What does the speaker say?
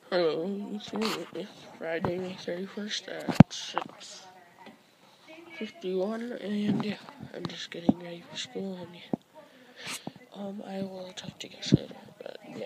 Hello, it's me. It's Friday, May 31st at 6:51, and yeah, I'm just getting ready for school, and yeah, I will talk to you guys later, but